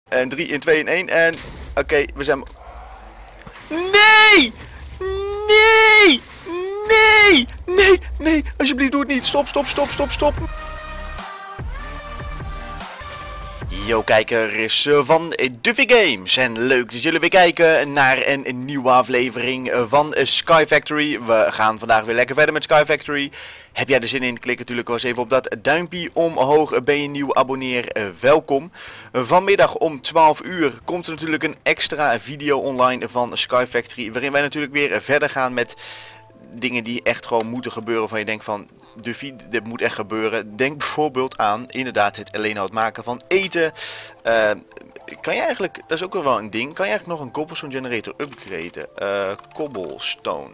En 3 in 2 in 1 en... Oké, we zijn... Nee! Nee! Nee! Nee! Nee! Alsjeblieft, doe het niet. Stop, stop, stop, stop, stop. Yo kijkers van Duffy Games en leuk dat jullie weer kijken naar een nieuwe aflevering van Sky Factory. We gaan vandaag weer lekker verder met Sky Factory. Heb jij er zin in? Klik natuurlijk wel eens even op dat duimpje omhoog. Ben je nieuw? Abonneer. Welkom. Vanmiddag om 12 uur komt er natuurlijk een extra video online van Sky Factory. Waarin wij natuurlijk weer verder gaan met dingen die echt gewoon moeten gebeuren. Van je denkt van... Duffy, dit moet echt gebeuren. Denk bijvoorbeeld aan inderdaad het alleen al het maken van eten. Kan je eigenlijk, dat is ook wel een ding, kan je eigenlijk nog een cobblestone generator upgraden? Cobblestone.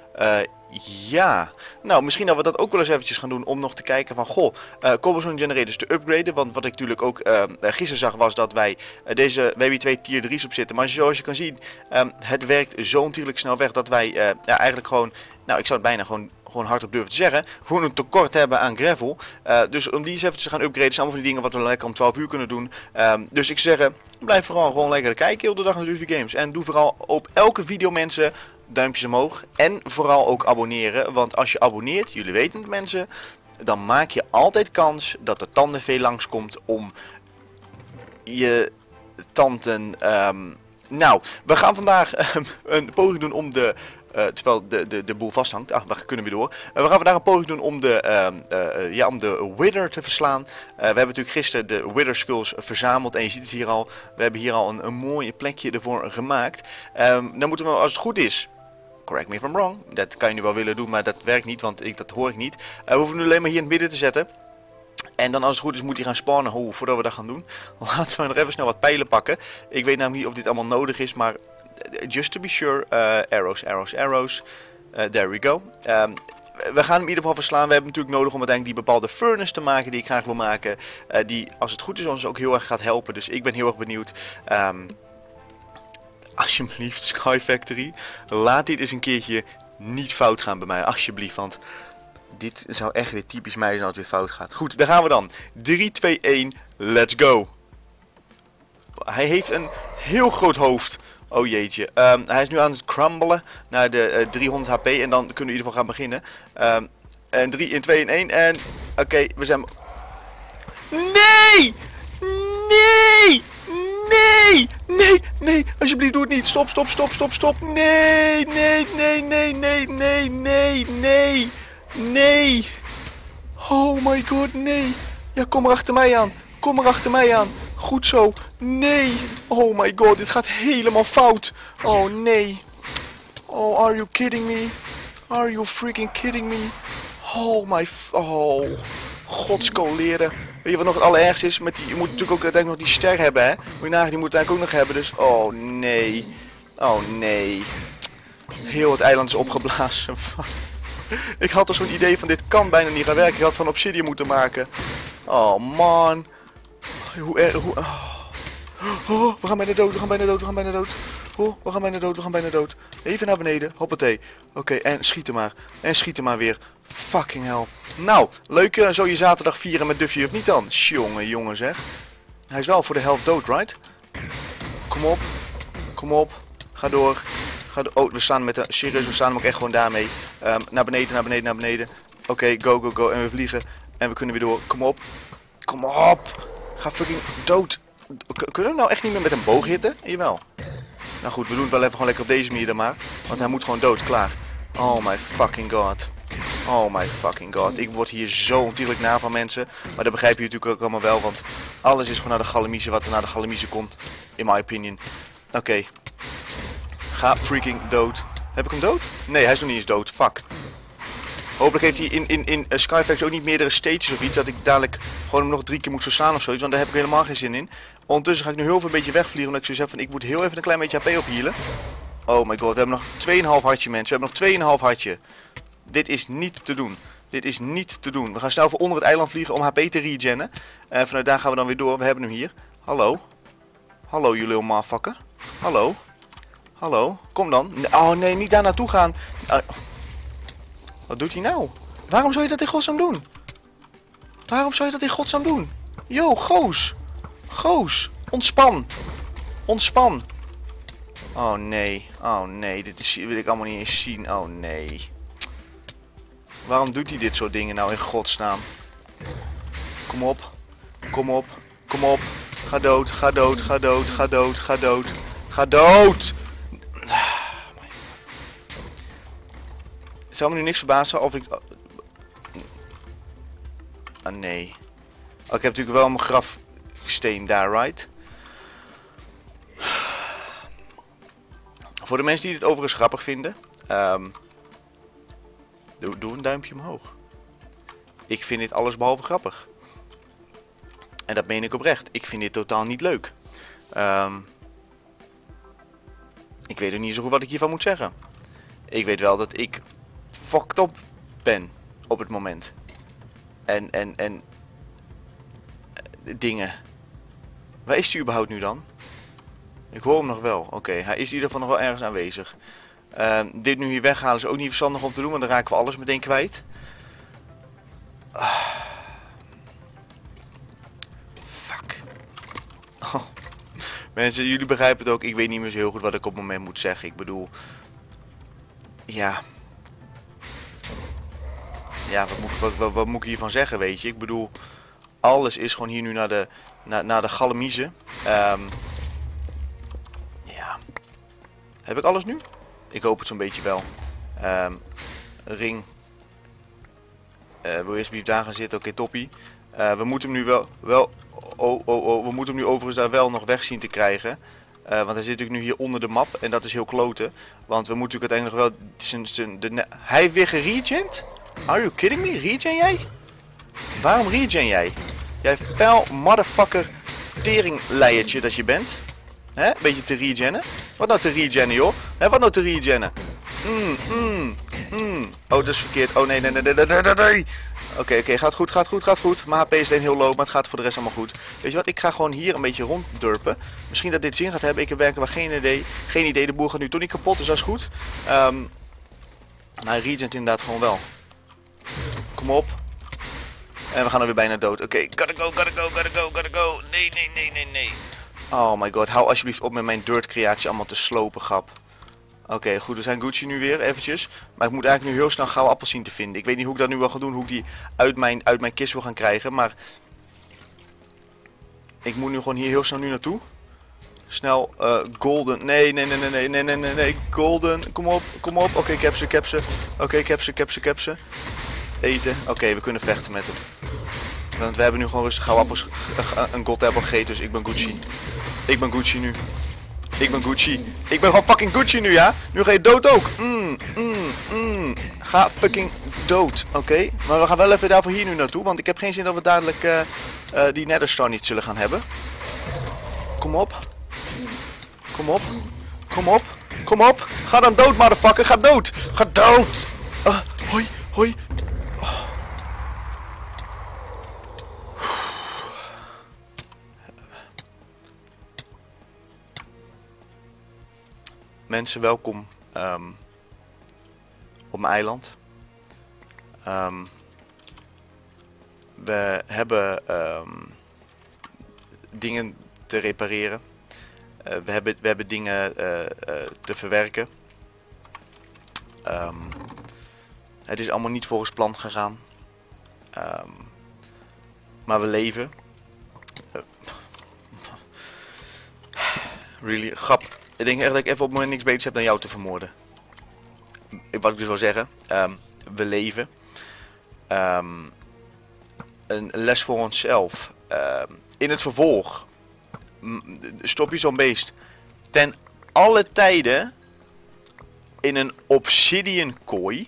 Ja, nou misschien dat we dat ook wel eens eventjes gaan doen om nog te kijken van goh, cobblestone generators te upgraden. Want wat ik natuurlijk ook gisteren zag was dat wij we hebben hier 2 tier 3's op zitten. Maar zoals je kan zien, het werkt zo natuurlijk snel weg dat wij ja, eigenlijk gewoon, nou ik zou het bijna gewoon hardop durven te zeggen, gewoon een tekort hebben aan gravel. Dus om die eens even te gaan upgraden, zijn allemaal van die dingen wat we lekker om 12 uur kunnen doen. Dus ik zou zeggen, blijf vooral gewoon lekker kijken heel de dag naar Duffy Games. En doe vooral op elke video mensen duimpjes omhoog. En vooral ook abonneren, want als je abonneert, jullie weten het mensen, dan maak je altijd kans dat de tandenvee langskomt om je tanden... Nou, we gaan vandaag een poging doen om terwijl de boel vasthangt. Ah, we kunnen weer door. We gaan vandaag een poging doen om de Wither te verslaan. We hebben natuurlijk gisteren de Wither Skulls verzameld. En je ziet het hier al. We hebben hier al een mooie plekje ervoor gemaakt. Dan moeten we, als het goed is... Correct me if I'm wrong. Dat kan je nu wel willen doen, maar dat werkt niet. Want dat hoor ik niet. We hoeven nu alleen maar hier in het midden te zetten. En dan als het goed is moet hij gaan spawnen. Voordat we dat gaan doen. Laten we nog even snel wat pijlen pakken. Ik weet namelijk niet of dit allemaal nodig is, maar... Just to be sure, arrows, arrows, arrows. There we go. We gaan hem in ieder geval verslaan. We hebben natuurlijk nodig om uiteindelijk die bepaalde furnace te maken die ik graag wil maken. Die, als het goed is, ons ook heel erg gaat helpen. Dus ik ben heel erg benieuwd. Alsjeblieft, Sky Factory. Laat dit eens een keertje niet fout gaan bij mij. Alsjeblieft, want dit zou echt weer typisch mij zijn als het weer fout gaat. Goed, daar gaan we dan. 3, 2, 1, let's go. Hij heeft een heel groot hoofd. Oh jeetje, hij is nu aan het crumbelen naar de 300 HP en dan kunnen we in ieder geval gaan beginnen. En 3 in 2 in 1 en... Oké, we zijn... Nee! Nee! Nee! Nee! Nee! Alsjeblieft, doe het niet. Stop, stop, stop, stop, stop. Nee! Nee, nee, nee, nee, nee, nee, nee. Nee! Oh my god, nee. Ja, kom er achter mij aan. Kom er achter mij aan. Goed zo. Nee. Oh my god, dit gaat helemaal fout. Oh nee. Oh, are you kidding me? Are you freaking kidding me? Oh my... Oh. Godskoleren. Weet je wat nog het allerergste is? Met die, je moet natuurlijk ook uiteindelijk nog die ster hebben, hè? Moet je nagaan, die moet eigenlijk ook nog hebben. Dus... Oh nee. Oh nee. Heel het eiland is opgeblazen. Ik had er zo'n idee van dit kan bijna niet gaan werken. Ik had van obsidian moeten maken. Oh man. Oh, we gaan bijna dood, we gaan bijna dood, we gaan bijna dood. Oh, we gaan bijna dood, we gaan bijna dood. Even naar beneden, hoppatee. Oké, en schieten maar. En schieten maar weer. Fucking hell. Nou, leuk zo je zaterdag vieren met Duffy of niet dan? Jongen, jongen zeg. Hij is wel voor de helft dood, right? Kom op. Kom op. Ga door. Ga door. Oh, we staan met de... Serieus, we staan hem ook echt gewoon daarmee. Naar beneden, naar beneden, naar beneden. Oké, go, go, go. En we vliegen. En we kunnen weer door. Kom op. Kom op. Ga fucking dood. Kunnen we nou echt niet meer met een boog hitten? Jawel. Nou goed, we doen het wel even gewoon lekker op deze manier dan maar. Want hij moet gewoon dood, klaar. Oh my fucking god. Oh my fucking god. Ik word hier zo ontiegelijk naar van mensen. Maar dat begrijp je natuurlijk ook allemaal wel. Want alles is gewoon naar de galamiezen wat er naar de galamiezen komt. In my opinion. Oké. Ga freaking dood. Heb ik hem dood? Nee, hij is nog niet eens dood. Fuck. Hopelijk heeft hij in Sky Factory ook niet meerdere stages of iets. Dat ik dadelijk gewoon hem nog 3 keer moet verslaan of zoiets. Want daar heb ik helemaal geen zin in. Ondertussen ga ik nu heel veel een beetje wegvliegen. Omdat ik zoiets heb van ik moet heel even een klein beetje HP ophealen. Oh my god, we hebben nog 2,5 hartje mensen. We hebben nog 2,5 hartje. Dit is niet te doen. Dit is niet te doen. We gaan snel voor onder het eiland vliegen om HP te regennen. Vanuit daar gaan we dan weer door. We hebben hem hier. Hallo. Hallo jullie little motherfucker. Hallo. Hallo. Kom dan. Oh nee, niet daar naartoe gaan. Wat doet hij nou? Waarom zou je dat in godsnaam doen? Waarom zou je dat in godsnaam doen? Yo, goos. Goos. Ontspan! Ontspan! Oh nee. Oh nee. Dit wil ik allemaal niet eens zien. Oh nee. Waarom doet hij dit soort dingen nou in godsnaam? Kom op. Kom op. Kom op. Ga dood. Ga dood. Ga dood. Ga dood. Ga dood. Ga dood! Het zou me nu niks verbazen of ik... Ah nee. Oh, ik heb natuurlijk wel mijn grafsteen daar, right? Voor de mensen die dit overigens grappig vinden. Doe een duimpje omhoog. Ik vind dit alles behalve grappig. En dat meen ik oprecht. Ik vind dit totaal niet leuk. Ik weet ook niet zo goed wat ik hiervan moet zeggen. Ik weet wel dat ik fucked up ben op het moment. En dingen. Waar is hij überhaupt nu dan? Ik hoor hem nog wel. Oké, hij is in ieder geval nog wel ergens aanwezig. Dit nu hier weghalen is ook niet verstandig om te doen, want dan raken we alles meteen kwijt. Fuck. Oh. Mensen, jullie begrijpen het ook. Ik weet niet meer zo heel goed wat ik op het moment moet zeggen. Ik bedoel... Ja... Ja, wat moet ik hiervan zeggen, weet je? Ik bedoel, alles is gewoon hier nu naar de galamiezen. Ja. Heb ik alles nu? Ik hoop het zo'n beetje wel. Ring. Wil eerst daar gaan zitten? Oké, toppie. We moeten hem nu wel... we moeten hem nu overigens daar wel nog weg zien te krijgen. Want hij zit natuurlijk nu hier onder de map. En dat is heel kloten. Want we moeten natuurlijk uiteindelijk nog wel... Hij heeft weer geregent? Are you kidding me? Regen jij? Waarom regen jij? Jij vuil motherfucker teringleiertje dat je bent. Hè? Beetje te regennen. Wat nou te regennen, joh? Hè, wat nou te regennen? Oh, dat is verkeerd. Oh, nee. Oké, gaat goed. Mijn HP is alleen heel low, maar het gaat voor de rest allemaal goed. Weet je wat, ik ga gewoon hier een beetje ronddurpen. Misschien dat dit zin gaat hebben, ik heb werkelijk geen idee. Geen idee, de boer gaat nu toch niet kapot, dus dat is goed. Maar hij regent inderdaad gewoon wel. Kom op. En we gaan er weer bijna dood. Oké, gotta go. Nee. Oh my god, hou alsjeblieft op met mijn dirt creatie allemaal te slopen, grap. Oké, goed, we zijn Gucci nu weer, eventjes. Maar ik moet eigenlijk nu heel snel gouden appels zien te vinden. Ik weet niet hoe ik dat nu wel ga doen, hoe ik die uit mijn kist wil gaan krijgen, maar... Ik moet nu gewoon hier heel snel nu naartoe. Snel, golden. Nee. Golden, kom op. Oké, ik heb ze. Oké, ik heb ze. Eten. Oké, we kunnen vechten met hem. Want we hebben nu gewoon rustig gouden appels, een gold apple gegeten, dus ik ben Gucci. Ik ben Gucci nu. Ik ben gewoon fucking Gucci nu, ja? Nu ga je dood ook. Ga fucking dood, oké? Maar we gaan wel even daarvoor hier nu naartoe, want ik heb geen zin dat we dadelijk die Netherstar niet zullen gaan hebben. Kom op. Ga dan dood, motherfucker. Ga dood. Hoi. Oh. Mensen, welkom op mijn eiland. We hebben dingen te repareren. We hebben dingen te verwerken. Het is allemaal niet volgens plan gegaan. Maar we leven. Really, grap. Ik denk echt dat ik even op het moment niks beters heb dan jou te vermoorden. Wat ik dus wil zeggen. We leven. Een les voor onszelf. In het vervolg. Stop je zo'n beest. Ten alle tijden. In een obsidian kooi.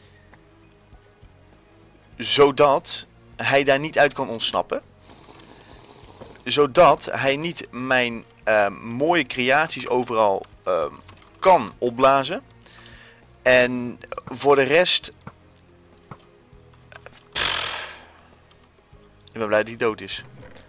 Zodat hij daar niet uit kan ontsnappen. Zodat hij niet mijn mooie creaties overal kan opblazen. En voor de rest... Ik ben blij dat hij dood is.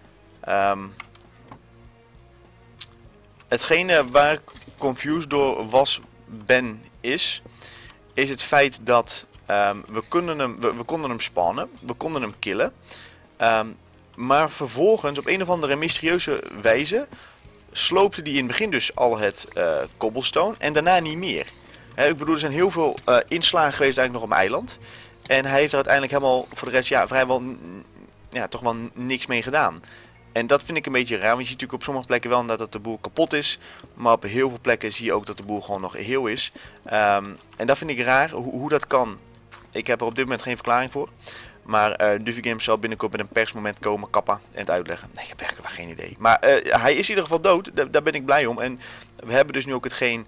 Hetgene waar ik confused door ben is het feit dat we konden hem spannen, we konden hem killen. Maar vervolgens op een of andere mysterieuze wijze sloopte die in het begin dus al het cobblestone en daarna niet meer. Ik bedoel, er zijn heel veel inslagen geweest eigenlijk nog op mijn eiland. En hij heeft er uiteindelijk helemaal voor de rest vrijwel toch wel niks mee gedaan. En dat vind ik een beetje raar, want je ziet natuurlijk op sommige plekken wel dat de boel kapot is. Maar op heel veel plekken zie je ook dat de boel gewoon nog heel is. En dat vind ik raar, hoe dat kan. Ik heb er op dit moment geen verklaring voor. Maar Duffy Games zal binnenkort met een persmoment komen, kappen en het uitleggen. Nee, ik heb eigenlijk wel geen idee. Maar hij is in ieder geval dood, daar ben ik blij om. En we hebben dus nu ook hetgeen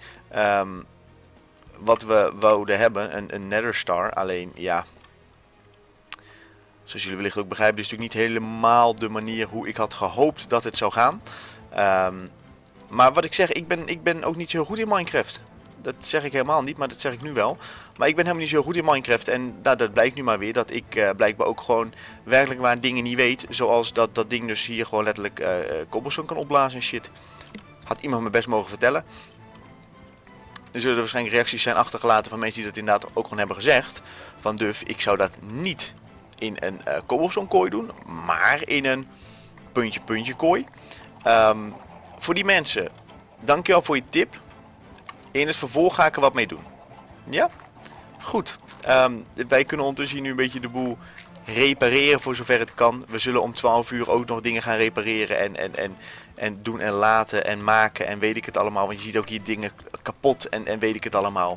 wat we wouden hebben, een Nether Star. Alleen, ja, zoals jullie wellicht ook begrijpen, is het natuurlijk niet helemaal de manier hoe ik had gehoopt dat het zou gaan. Maar wat ik zeg, ik ben ook niet zo goed in Minecraft. Dat zeg ik helemaal niet, maar dat zeg ik nu wel. Maar ik ben helemaal niet zo goed in Minecraft. En dat blijkt nu maar weer dat ik blijkbaar ook gewoon werkelijk waar dingen niet weet. Zoals dat ding dus hier gewoon letterlijk cobblestone kan opblazen en shit. Had iemand me best mogen vertellen. Er zullen waarschijnlijk reacties zijn achtergelaten van mensen die dat inderdaad ook gewoon hebben gezegd. Van Duff, ik zou dat niet in een cobblestone kooi doen, maar in een puntje kooi. Voor die mensen, dankjewel voor je tip. In het vervolg ga ik er wat mee doen. Ja? Goed. Wij kunnen ondertussen hier nu een beetje de boel repareren voor zover het kan. We zullen om 12 uur ook nog dingen gaan repareren en doen en laten en maken en weet ik het allemaal. Want je ziet ook hier dingen kapot en weet ik het allemaal.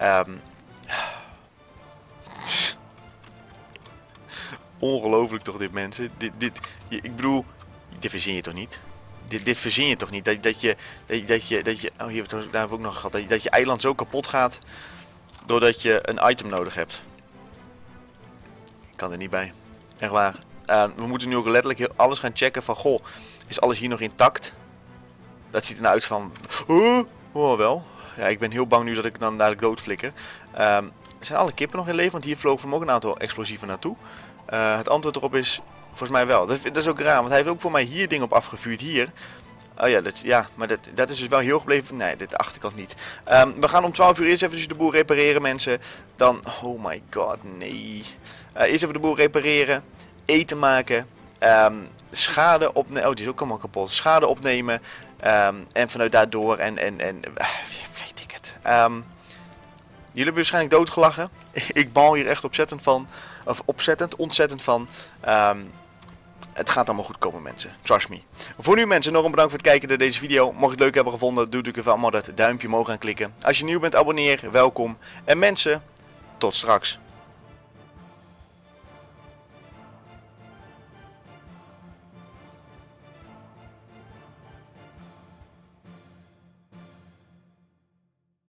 Ongelooflijk toch dit, mensen. Ik bedoel, dit verzin je toch niet? Dit verzin je toch niet? Dat je oh, hier hebben we ook nog gehad. Dat je eiland zo kapot gaat doordat je een item nodig hebt. Ik kan er niet bij. Echt waar. We moeten nu ook letterlijk alles gaan checken van, goh, is alles hier nog intact? Dat ziet er nou uit van, oh wel. Ja, ik ben heel bang nu dat ik dan dadelijk doodflikker. Zijn alle kippen nog in leven? Want hier vlogen we ook een aantal explosieven naartoe. Het antwoord erop is volgens mij wel. Dat is ook raar, want hij heeft ook voor mij hier dingen op afgevuurd. Hier. Oh ja, maar dat is dus wel heel gebleven. Nee, de achterkant niet. We gaan om 12 uur eerst even de boel repareren, mensen. Dan, oh my god, nee. Eerst even de boel repareren. Eten maken. Schade opnemen. Oh, die is ook allemaal kapot. Schade opnemen. En vanuit daardoor en weet ik het. Jullie hebben waarschijnlijk doodgelachen. Ik baal hier echt ontzettend van. Het gaat allemaal goed komen, mensen. Trust me. Voor nu, mensen, nog een bedankt voor het kijken naar deze video. Mocht je het leuk hebben gevonden, doe natuurlijk even allemaal dat duimpje omhoog aan klikken. Als je nieuw bent, abonneer. Welkom. En mensen, tot straks.